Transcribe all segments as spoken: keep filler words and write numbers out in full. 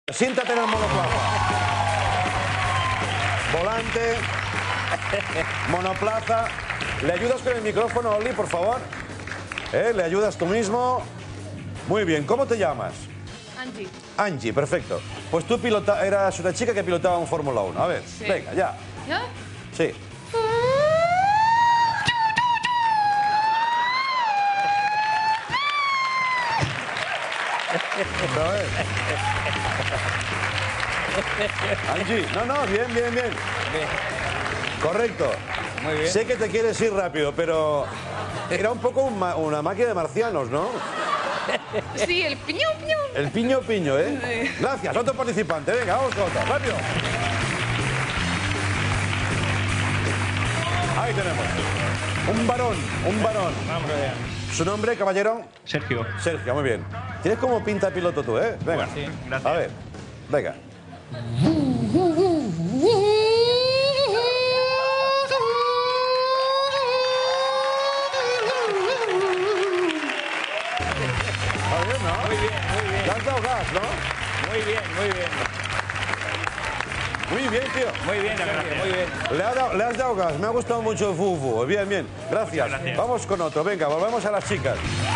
Siéntate en el monoplaza. Volante. Monoplaza. ¿Le ayudas con el micrófono, Oli, por favor? ¿Eh? ¿Le ayudas tú mismo? Muy bien. ¿Cómo te llamas? Angie. Angie, perfecto. Pues tú pilota eras una chica que pilotaba un Fórmula uno. A ver, Sí. venga, ya. ¿Ya? Sí. Otra vez. Angie, no, no, bien, bien, bien. Correcto. Muy bien. Sé que te quieres ir rápido, pero era un poco un ma- una máquina de marcianos, ¿no? Sí, el piñón, piñón. El piño piño, ¿eh? Sí. Gracias, otro participante. Venga, vamos con otro. Rápido. Ahí tenemos. Un varón, un varón. Vamos allá. ¿Su nombre, caballero? Sergio. Sergio, muy bien. Tienes como pinta piloto tú, ¿eh? Venga. Sí, gracias. A ver, venga. Está bien, ¿no? Muy bien, muy bien. Le has dado gas, ¿no? Muy bien, muy bien. Muy bien, tío. Muy bien, Sergio, muy bien. Le, ha dado- le has dado gas. Me ha gustado mucho el fufu. Bien, bien. Gracias. Muchas gracias. Vamos con otro. Venga, volvemos a las chicas.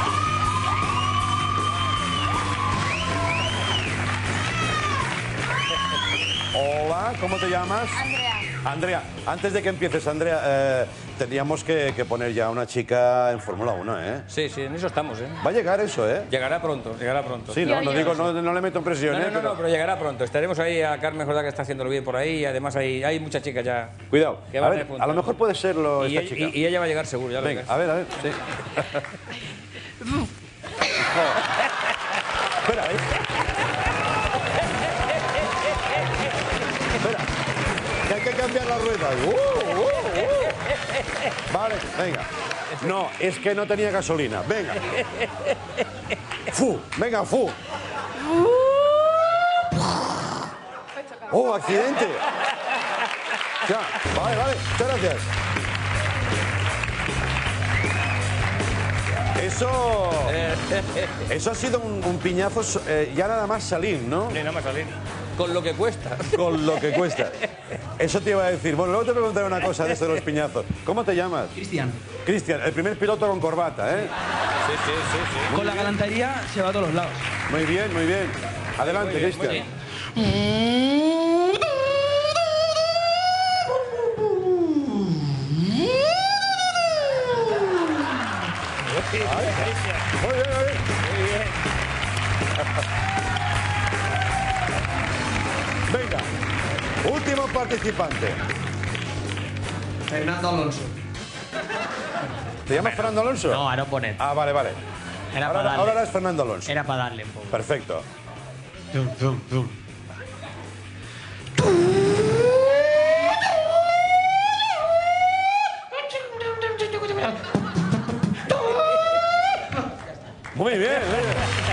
Hola, ¿cómo te llamas? Andrea. Andrea, antes de que empieces, Andrea, eh, teníamos que, que poner ya una chica en Fórmula uno, ¿eh? Sí, sí, en eso estamos, ¿eh? Va a llegar eso, ¿eh? Llegará pronto, llegará pronto. Sí, no, no Yo, yo. digo, no, no le meto en presión, No, no, ¿eh? no, Pero- no, pero llegará pronto. Estaremos ahí a Carmen Jordá, que está haciéndolo bien por ahí, y además hay, hay muchas chicas ya. Cuidado. Que A van ver, de punta. a lo mejor puede serlo Y, esta ella- chica. y- y ella va a llegar seguro, ya lo Venga, verás. a ver, a ver, sí. Espera, ¿eh? Espera, que hay que cambiar las ruedas. Uh, uh, uh. Vale, venga. No, es que no tenía gasolina. Venga. Fu, venga, fu. Oh, accidente. Ya, vale, vale, muchas gracias. Eso, eso ha sido un, un piñazo eh, ya nada más salir, ¿no? Sí, no me salir. Con lo que cuesta. Con lo que cuesta. Eso te iba a decir. Bueno, luego te preguntaré una cosa de esto de los piñazos. ¿Cómo te llamas? Cristian, Cristian, el primer piloto con corbata, ¿eh? Sí, sí, sí, sí. con la galantería se va a todos los lados. Muy bien, muy bien. Adelante, Muy bien, muy Cristian. bien. Muy bien, muy bien. Muy bien. Venga, último participante. Fernando Alonso. ¿Te llamas Fernando Alonso? No, era poner. Ah, vale, vale. Era Ahora, para darle. ahora eres Fernando Alonso. Era para darle un poco. Perfecto. Zum, zum, zum. Muy bien, muy bien.